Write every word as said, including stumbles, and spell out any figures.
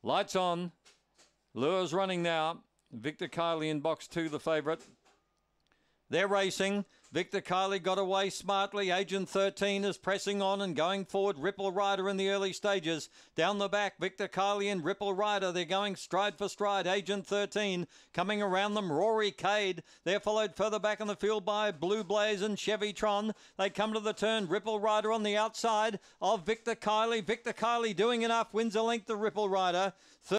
Lights on. Lures running now. Victor Kiley in box two, the favourite. They're racing. Victor Kiley got away smartly. Agent thirteen is pressing on and going forward. Ripple Rider in the early stages. Down the back, Victor Kiley and Ripple Rider. They're going stride for stride. Agent thirteen coming around them. Rory Cade. They're followed further back in the field by Blue Blaze and Chevy Tron. They come to the turn. Ripple Rider on the outside of Victor Kiley. Victor Kiley doing enough. Wins a length to Ripple Rider.